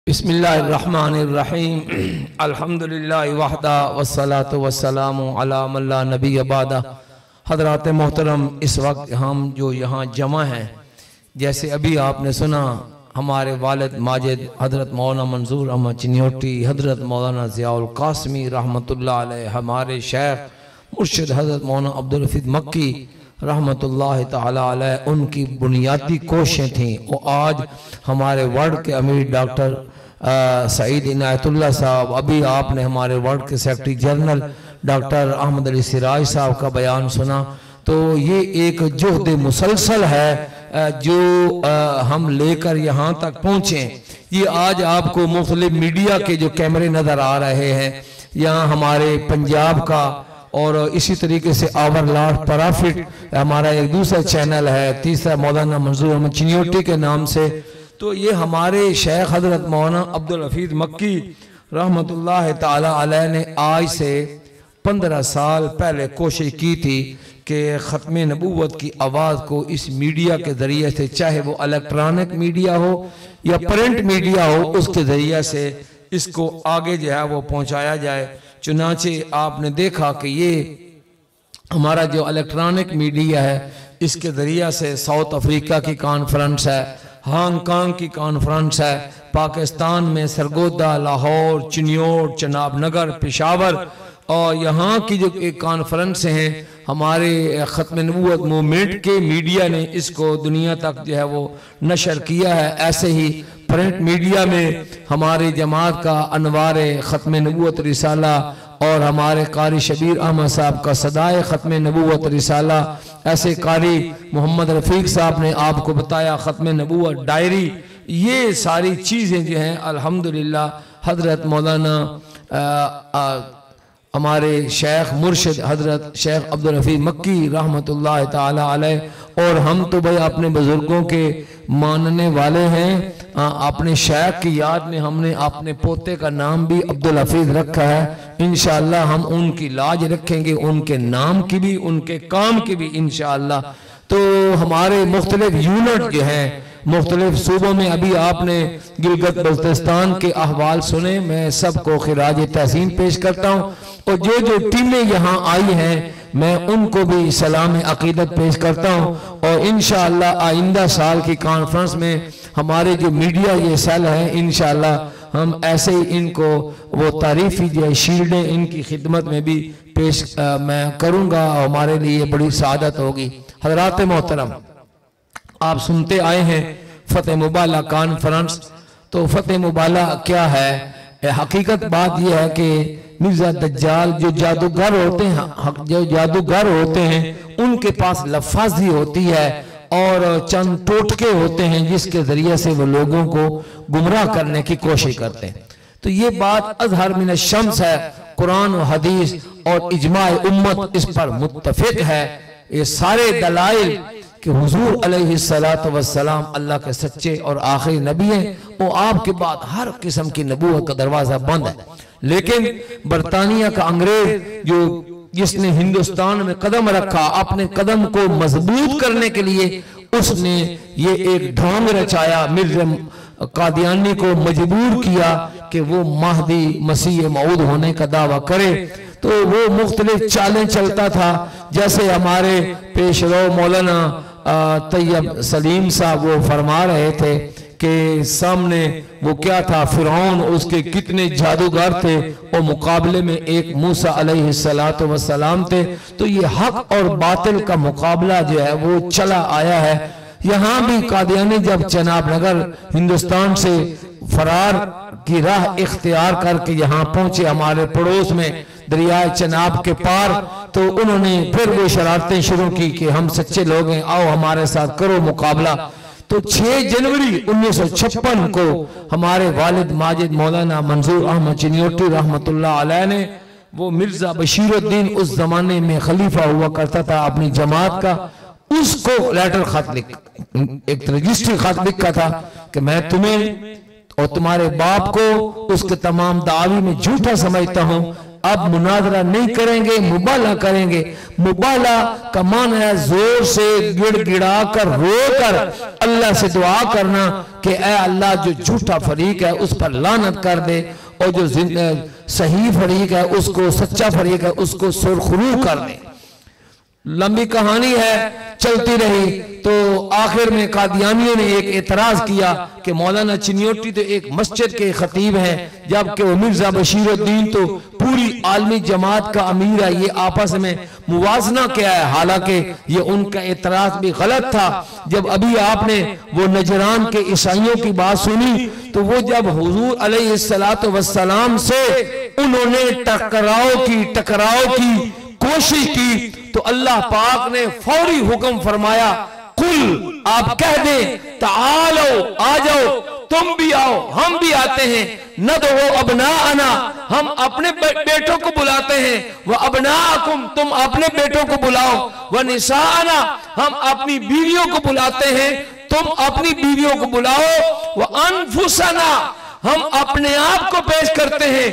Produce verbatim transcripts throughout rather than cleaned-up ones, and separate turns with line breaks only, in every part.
بسم اللہ الرحمن الرحیم الحمدللہ وحدہ والصلاة والسلام علی من لا نبی بعدہ۔ حضرات محترم، اس وقت ہم جو یہاں جمع ہیں، جیسے ابھی آپ نے سنا ہمارے والد ماجد حضرت مولانا منظور احمد چنیوٹی، حضرت مولانا ضیاء القاسمی رحمت اللہ علیہ، ہمارے شیخ مرشد حضرت مولانا عبدالحفیظ مکی رحمت اللہ تعالی علیہ، ان کی بنیادی کوششیں تھیں۔ وہ آج ہمارے ورڈ کے امیر ڈاکٹر سعید عنایت اللہ صاحب، ابھی آپ نے ہمارے ورڈ کے secretary general doctor Ahmed Ali Siraj صاحب کا بیان سنا، تو یہ ایک جہد مسلسل ہے جو ہم لے کر یہاں تک پہنچیں۔ یہ آج آپ کو مختلف میڈیا کے جو کیمرے نظر آ رہے ہیں، یہاں ہمارے پنجاب کا اور اسی طریقے سے آور لارڈ پرافٹ ہمارا ایک دوسرا چینل ہے، تیسرا مولانا منظور احمد چنیوٹی کے نام سے، تو یہ ہمارے شیخ حضرت مولانا عبدالحفیظ مکی رحمت اللہ تعالی علیہ نے آج سے پندرہ سال پہلے کوشش کی تھی کہ ختم نبوت کی آواز کو اس میڈیا کے ذریعے سے، چاہے وہ الیکٹرانک میڈیا ہو یا پرنٹ میڈیا ہو، اس کے ذریعے سے اس کو آگے جو ہے وہ پہنچایا جائے۔ چنانچہ آپ نے دیکھا کہ یہ ہمارا جو الیکٹرانک میڈیا ہے، اس کے ذریعہ سے ساؤتھ افریقہ کی کانفرنس ہے، ہانگ کانگ کی کانفرنس ہے، پاکستان میں سرگودہ، لاہور، چنیوٹ، چناب نگر، پشاور، اور یہاں کی جو کانفرنس ہیں، ہمارے ختم نبوت مومنٹ کے میڈیا نے اس کو دنیا تک جو ہے وہ نشر کیا ہے۔ ایسے ہی پرنٹ میڈیا میں ہماری جماعت کا انوار ختم نبوت رسالہ اور ہمارے قاری شبیر احمد صاحب کا صدائے ختم نبوت رسالہ، ایسے قاری محمد رفیق صاحب نے آپ کو بتایا ختم نبوت ڈائری، یہ ساری چیزیں جو ہیں الحمدللہ حضرت مولانا ہمارے شیخ مرشد حضرت شیخ عبدالحفیظ مکی رحمت اللہ تعالی علیہ، اور ہم تو بھئی اپنے بزرگوں کے ماننے والے ہیں، اپنے شیخ کی یاد میں ہم نے اپنے پوتے کا نام بھی عبدالحفیظ رکھا ہے۔ انشاءاللہ ہم ان کی لاج رکھیں گے، ان کے نام کی بھی، ان کے کام کی بھی انشاءاللہ۔ تو ہمارے مختلف یونٹ جو ہیں مختلف صوبوں میں، ابھی آپ نے گلگت بلتستان کے احوال سنے، میں سب کو خراج تحسین پیش کرتا ہوں، اور جو جو ٹیمیں یہاں آئی ہیں میں ان کو بھی سلام عقیدت پیش کرتا ہوں، اور انشاءاللہ آئندہ سال کی کانفرنس میں ہمارے جو میڈیا یہ سیل ہے، انشاءاللہ ہم ایسے ہی ان کو وہ تعریفی جو شیلڈیں ان کی خدمت میں بھی پیش میں کروں گا، اور ہمارے لیے بڑی سعادت ہوگی۔ حضرات محترم، آپ سنتے آئے ہیں فتح مبالہ کانفرنس، تو فتح مبالہ کیا ہے؟ حقیقت بات یہ ہے کہ مرزا دجال جو جادوگر ہوتے ہیں جو جادوگر ہوتے ہیں ان کے پاس لفاظی ہوتی ہے اور چند ٹوٹکے ہوتے ہیں جس کے ذریعے سے وہ لوگوں کو گمراہ کرنے کی کوشش کرتے ہیں۔ تو یہ بات اظہر من الشمس ہے، قرآن و حدیث اور اجماع امت اس پر متفق ہے۔ یہ سارے دلائل کہ حضور علیہ السلام اللہ کے سچے اور آخری نبی ہیں، وہ آپ کے بعد ہر قسم کی نبوت کا دروازہ بند ہے، لیکن برطانیہ کا انگریز جو جس نے ہندوستان میں قدم رکھا، اپنے قدم کو مضبوط کرنے کے لیے اس نے یہ ایک ڈھونگ رچایا، مرزا قادیانی کو مجبور کیا کہ وہ مہدی مسیح موعود ہونے کا دعویٰ کرے، تو وہ مختلف چالیں چلتا تھا، جیسے ہمارے پیش رو مولانا طیب سلیم صاحب وہ فرما رہے تھے کہ سامنے وہ کیا تھا، فرعون اس کے کتنے جادوگر تھے، اور مقابلے میں ایک موسیٰ علیہ السلام تھے، تو یہ حق اور باطل کا مقابلہ جو ہے وہ چلا آیا ہے۔ یہاں بھی قادیانی جب چناب نگر ہندوستان سے فرار کی راہ اختیار کر کے یہاں پہنچے ہمارے پڑوس میں دریائے چناب کے پار، تو انہوں نے پھر وہ شرارتیں شروع کی کہ ہم سچے لوگ ہیں، آؤ ہمارے ساتھ کرو مقابلہ۔ تو چھ جنوری انیس سو چھپن کو ہمارے والد ماجد مولانا منظور احمد چنیوٹی رحمت اللہ علیہ نے، وہ مرزا بشیر الدین اس زمانے میں خلیفہ ہوا کرتا تھا اپنی جماعت کا، اس کو لیٹر خط لکھ ایک رجسٹری خط لکھا تھا کہ میں تمہیں اور تمہارے باپ کو اس کے تمام دعوی میں جھوٹا سمجھتا ہوں، اب مناظرہ نہیں کریں گے، مبالغہ کریں گے۔ مبالغہ کا معنی ہے زور سے گڑ گڑا کر رو کر اللہ سے دعا کرنا کہ اے اللہ جو جھوٹا فریق ہے اس پر لعنت کر دے، اور جو صحیح فریق ہے اس کو، سچا فریق ہے اس کو سرخرو کر دے۔ لمبی کہانی ہے، چلتی رہی تو آخر میں قادیانیوں نے ایک اعتراض کیا کہ مولانا چنیوٹی تو ایک مسجد کے خطیب ہیں، جبکہ وہ مرزا بشیر الدین تو پوری عالمی جماعت کا امیر ہے، یہ آپس میں موازنہ کیا ہے؟ حالانکہ یہ ان کا اعتراض بھی غلط تھا۔ جب ابھی آپ نے وہ نجران کے عیسائیوں کی بات سنی تو وہ جب حضور علیہ السلام سے انہوں نے ٹکراؤ کی ٹکراؤ کی کوشش کی تو اللہ پاک نے فوری حکم فرمایا، قل آپ کہہ دیں تعالو آ جاؤ، تم بھی آؤ ہم بھی آتے ہیں، ندعو ابناءنا ہم اپنے بیٹوں کو بلاتے ہیں، وابناءکم تم اپنے بیٹوں کو بلاؤ، ونساءنا ہم اپنی بیویوں کو بلاتے ہیں، تم اپنی بیویوں کو بلاؤ، وانفسنا ہم اپنے آپ کو پیش کرتے ہیں،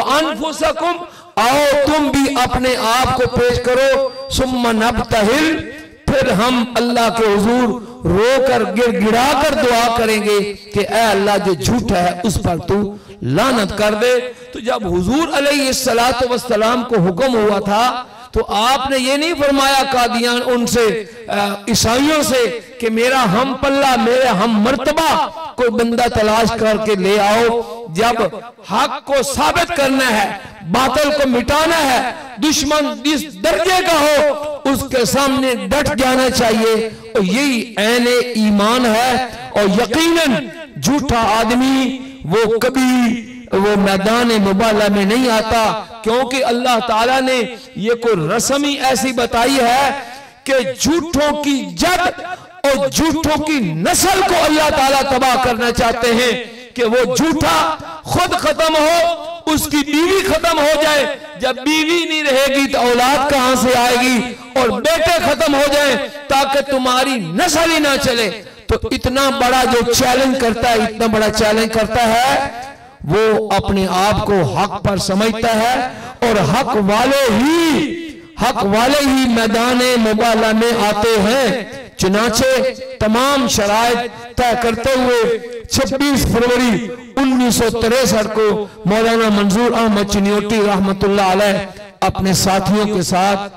وانفسکم آؤ تم بھی اپنے آپ کو پیش کرو، ثم نبتہل پھر ہم اللہ کے حضور رو کر گڑ گڑا کر دعا کریں گے کہ اے اللہ جو جھوٹا ہے اس پر تو لعنت کر دے۔ تو جب حضور علیہ السلام کو حکم ہوا تھا تو آپ نے یہ نہیں فرمایا قادیان ان سے عیسائیوں سے کہ میرا ہم پلہ میرے ہم مرتبہ کوئی بندہ تلاش کر کے لے آؤ۔ جب حق کو ثابت کرنا ہے، باطل کو مٹانا ہے، دشمن جس درجے کا ہو اس کے سامنے ڈٹ جانا چاہیے، اور یہی عین ایمان ہے۔ اور یقیناً جھوٹا آدمی وہ کبھی وہ میدان مبالغہ میں نہیں آتا، کیونکہ اللہ تعالیٰ نے یہ کوئی رسمی ایسی بتائی ہے کہ جھوٹوں کی جد اور جھوٹوں کی نسل کو اللہ تعالیٰ تباہ کرنا چاہتے ہیں کہ وہ جھوٹا خود ختم ہو، اس کی بیوی ختم ہو جائے، جب بیوی نہیں رہے گی تو اولاد کہاں سے آئے گی، اور بیٹے ختم ہو جائیں تاکہ تمہاری نسل ہی نہ چلے۔ تو اتنا بڑا جو چیلنج کرتا ہے، اتنا بڑا چیلنج کرتا ہے، وہ اپنے آپ کو حق پر سمجھتا ہے، اور حق والے ہی حق والے ہی میدان مبالغہ میں آتے ہیں۔ چنانچہ تمام شرائط طے کرتے ہوئے چھبیس فروری انیس سو تریسٹھ کو مولانا منظور احمد چنیوٹی رحمت اللہ علیہ اپنے ساتھیوں کے ساتھ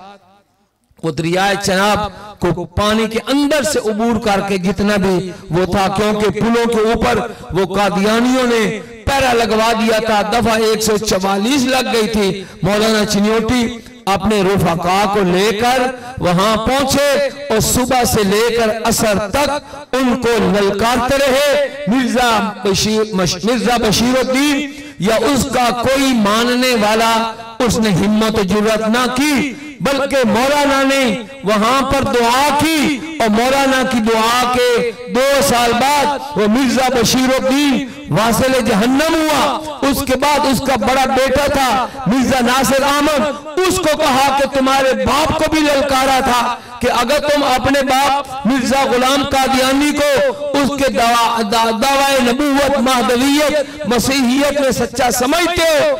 وہ دریائے چناب کو پانی کے اندر سے عبور کر کے جتنا بھی وہ تھا، کیونکہ پلوں کے اوپر وہ قادیانیوں نے پیرا لگوا دیا تھا، دفعہ ایک سو چوالیس لگ گئی تھی، مولانا چنیوٹی اپنے رفقا کو لے کر وہاں پہنچے اور صبح سے لے کر عصر تک ان کو للکارتے رہے۔ مرزا بشیر مرزا بشیر الدین یا اس کا کوئی ماننے والا اس نے ہمت و جرات نہ کی، بلکہ مولانا نے وہاں پر دعا کی، اور مولانا کی دعا کے دو سال بعد وہ مرزا بشیر الدین واصل جہنم ہوا۔ اس کے بعد اس کا بڑا بیٹا تھا مرزا ناصر احمد، اس کو کہا کہ تمہارے باپ کو بھی للکارا تھا کہ اگر تم اپنے باپ مرزا غلام قادیانی کو اس کے دعوی نبوت، مہدویت، مسیحیت میں سچا سمجھتے ہو،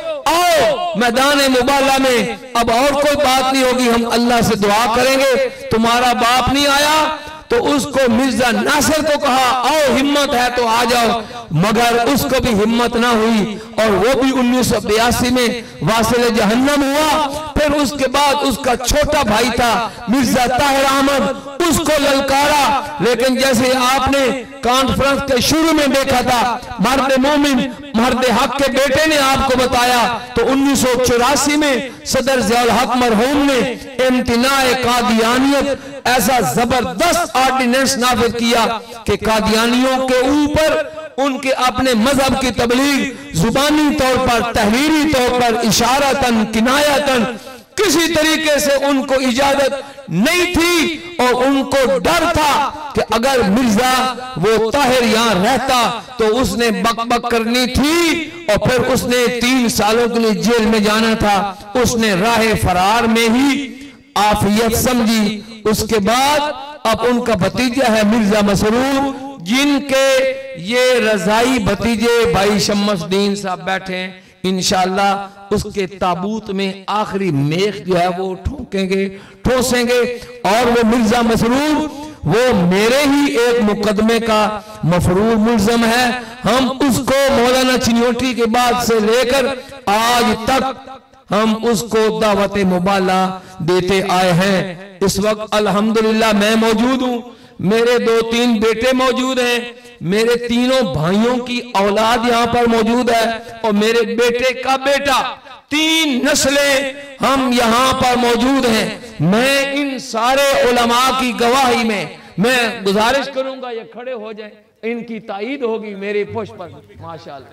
آؤ میدان مبالغہ میں اب اور کوئی بات نہیں ہوگی، ہم اللہ سے دعا کریں گے۔ تمہارا باپ نہیں آیا تو اس کو مرزا ناصر کو کہا آؤ ہمت ہے تو آ جاؤ، مگر اس کو بھی ہمت نہ ہوئی، اور وہ بھی انیس سو بیاسی میں واصل جہنم ہوا۔ پھر اس کے بعد اس کا چھوٹا بھائی تھا مرزا طاہر احمد، اس کو للکارا، لیکن جیسے آپ نے کانفرنس کے شروع میں دیکھا تھا، مرد مومن مرد حق کے بیٹے نے آپ کو بتایا، تو انیس سو چوراسی میں صدر ضیاء الحق مرحوم نے امتناع قادیانیت ایسا زبردست آرڈیننس نافذ کیا کہ قادیانیوں کے اوپر ان کے اپنے مذہب کی تبلیغ زبانی طور پر، تحریری طور پر، اشارتاً کنایتاً کسی طریقے سے ان کو اجازت نہیں تھی، اور ان کو ڈر تھا کہ اگر مرزا وہ طاہر یہاں رہتا تو اس نے بک بک کرنی تھی، اور پھر اس نے تین سالوں کے لیے جیل میں جانا تھا۔ اس نے راہ فرار میں ہی عافیت سمجھی۔ اس کے بعد اب ان کا بھتیجا ہے مرزا مسرور، جن کے یہ رضائی بھتیجے بھائی شمس الدین صاحب بیٹھے ہیں، انشاءاللہ اس کے تابوت میں آخری میخ جو ہے وہ ٹھونکیں گے، ٹھوسیں گے، اور وہ مرزا مسرور وہ میرے ہی ایک مقدمے کا مفرور ملزم ہے۔ ہم اس کو مولانا چنیوٹی کے بعد سے لے کر آج تک ہم اس کو دعوت مبالہ دیتے آئے ہیں۔ اس وقت الحمدللہ میں موجود ہوں، میرے دو تین بیٹے موجود ہیں، میرے تینوں بھائیوں کی اولاد یہاں پر موجود ہے، اور میرے بیٹے کا بیٹا، تین نسلیں ہم یہاں پر موجود ہیں۔ میں ان سارے علماء کی گواہی میں میں گزارش کروں گا یہ کھڑے ہو جائیں، ان کی تائید ہوگی میرے پشت پر، ماشاءاللہ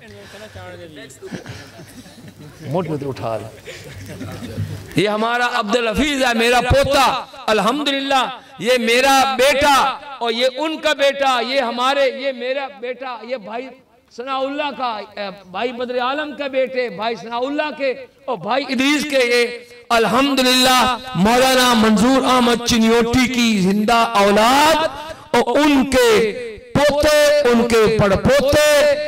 موٹے تو اٹھا لیں۔ یہ ہمارا عبدالحفیظ ہے، میرا پوتا، الحمدللہ یہ میرا بیٹا، اور یہ ان کا بیٹا، یہ ہمارے، یہ میرا بیٹا، یہ بھائی ثناء اللہ کا، بھائی بدر عالم کا بیٹے، بھائی ثناء اللہ کے اور بھائی ادریس کے، یہ الحمدللہ مولانا منظور احمد چنیوٹی کی زندہ اولاد اور ان کے پوتے، ان کے پڑ پوتے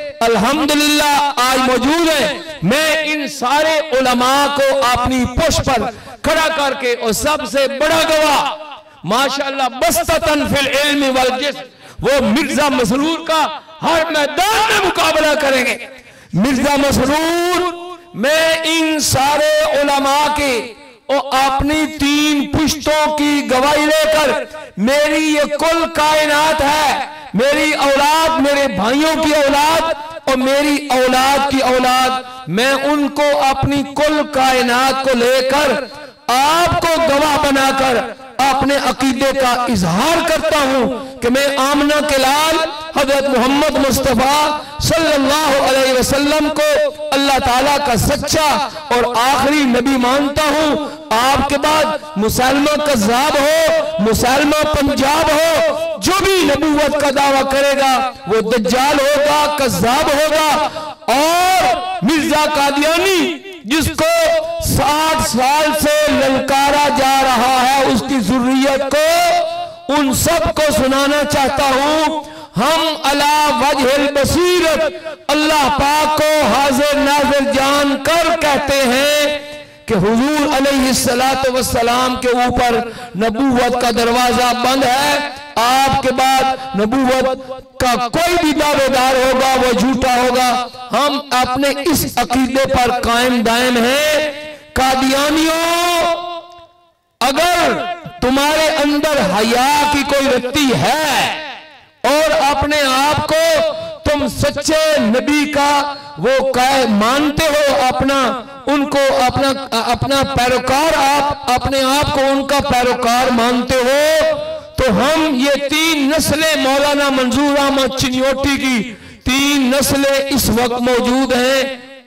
الحمدللہ آج موجود ہیں۔ میں ان سارے علماء کو اپنی پشت پر کھڑا کر کے، اور سب سے بڑا گواہ ماشاءاللہ بسطتاً فی العلم والجسم، وہ مرزا مسرور کا ہر میدان میں مقابلہ کریں گے۔ مرزا مسرور میں ان سارے علماء کے اور اپنی تین پشتوں کی گواہی لے کر، میری یہ کل کائنات ہے، میری اولاد، میرے بھائیوں کی اولاد اور میری اولاد کی اولاد، میں ان کو اپنی کل کائنات کو لے کر آپ کو گواہ بنا کر اپنے عقیدے کا اظہار کرتا ہوں کہ میں آمنہ کے لال حضرت محمد مصطفیٰ صلی اللہ علیہ وسلم کو اللہ تعالیٰ کا سچا اور آخری نبی مانتا ہوں۔ آپ کے بعد مسلمہ کذاب ہو، مسلمہ پنجاب ہو، جو بھی نبوت کا دعویٰ کرے گا وہ دجال ہوگا، کذاب ہوگا، اور مرزا قادیانی جس کو ساٹھ سال سے للکارا جا رہا ہے، اس کی ذریت کو، ان سب کو سنانا چاہتا ہوں، ہم علی وجہ البصیرت اللہ پاک کو حاضر ناظر جان کر کہتے ہیں کہ حضور علیہ السلام کے اوپر نبوت کا دروازہ بند ہے۔ آپ کے بعد نبوت کا کوئی بھی دعوے دار ہوگا وہ جھوٹا ہوگا۔ ہم اپنے اس عقیدے پر قائم دائم ہیں۔ قادیانیوں، اگر تمہارے اندر حیا کی کوئی رتی ہے اور اپنے آپ کو تم سچے نبی کا وہ مانتے ہو، اپنا ان کو اپنا اپنا پیروکار، آپ اپنے آپ کو ان کا پیروکار مانتے ہو، تو ہم یہ تین نسلیں مولانا منظور احمد چنیوٹی کی تین نسلیں اس وقت موجود ہیں۔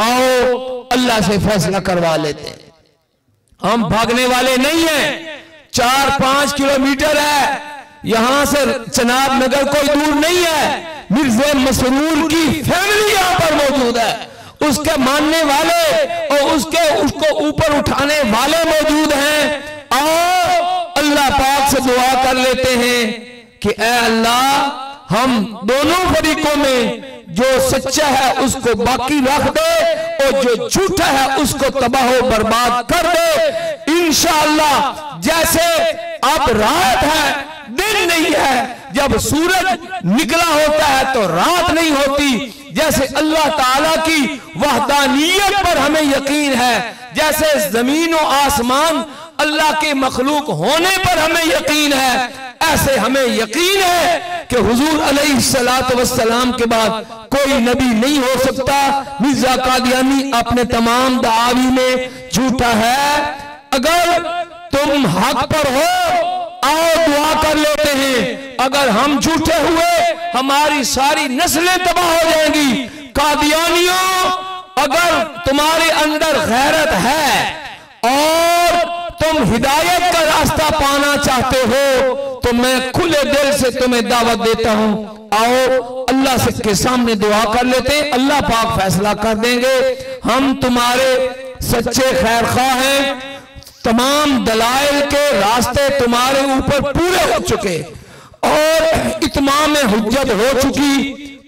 آؤ اللہ سے فیصلہ کروا لیتے ہیں۔ ہم بھاگنے والے نہیں ہیں، چار پانچ کلومیٹر ہے یہاں سے چناب نگر، کوئی دور نہیں ہے۔ مرزا مسرور کی فیملی یہاں پر موجود ہے، اس کے ماننے والے اور اس کے اس کو اوپر اٹھانے والے موجود ہیں۔ آؤ اللہ پاک سے دعا کر لیتے ہیں کہ اے اللہ، ہم دونوں فریقوں میں جو سچا ہے اس کو باقی رکھ دے، اور جو جھوٹا ہے اس کو تباہ و برباد کر دے۔ انشاءاللہ جیسے اب رات ہے، دن نہیں ہے، جب سورج نکلا ہوتا ہے تو رات نہیں ہوتی، جیسے اللہ تعالیٰ کی وحدانیت پر ہمیں یقین ہے، جیسے زمین و آسمان اللہ کے مخلوق ہونے پر ہمیں یقین ہے، ایسے ہمیں یقین ہے کہ حضور علیہ السلام کے بعد کوئی نبی نہیں ہو سکتا۔ مرزا قادیانی اپنے تمام دعاوی میں جھوٹا ہے۔ اگر تم حق پر ہو، آؤ دعا کر لیتے ہیں۔ اگر ہم جھوٹے ہوئے ہماری ساری نسلیں تباہ ہو جائیں گی۔ قادیانیوں، اگر تمہارے اندر غیرت ہے اور تم ہدایت کا راستہ پانا چاہتے ہو تو میں کھلے دل سے تمہیں دعوت دیتا ہوں، آؤ اللہ سے کے سامنے دعا کر لیتے ہیں، اللہ پاک فیصلہ کر دیں گے۔ ہم تمہارے سچے خیر خواہ ہیں، تمام دلائل کے راستے تمہارے اوپر پورے ہو چکے اور اتمام حجت ہو چکی،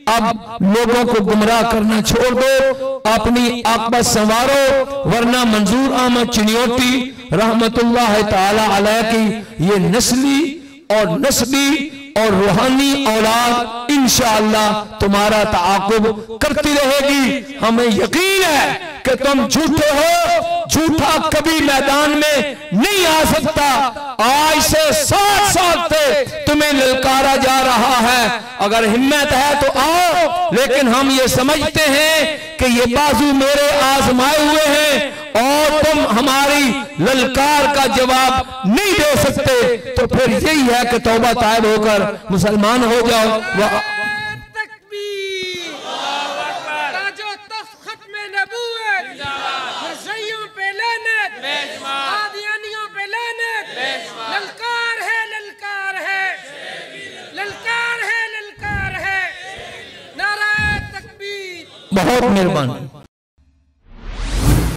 اب لوگوں کو گمراہ کرنا چھوڑ دو، اپنی عاقبت سنوارو، ورنہ منظور احمد چنیوٹی رحمت اللہ تعالی علیہ کی یہ نسلی اور نسبی اور روحانی اولاد انشاءاللہ تمہارا تعاقب کرتی رہے گی۔ ہمیں یقین ہے کہ تم جھوٹے ہو، جھوٹا کبھی میدان میں نہیں آ سکتا۔ آج سے سات سال سے تمہیں للکارا جا رہا ہے، اگر ہمت ہے تو آؤ، لیکن ہم یہ سمجھتے ہیں کہ یہ بازو میرے آزمائے ہوئے ہیں اور تم ہماری للکار کا جواب نہیں دے سکتے، تو پھر یہی ہے کہ توبہ طائب ہو کر مسلمان ہو جاؤ۔
تکبیر، تاج و تخت ختم نبوت، مرزائیوں پہ لعنت، قادیانیوں پہ لعنت، للکار ہے للکار ہے للکار ہے للکار ہے، نعرہ تکبیر۔
بہت مہربانی۔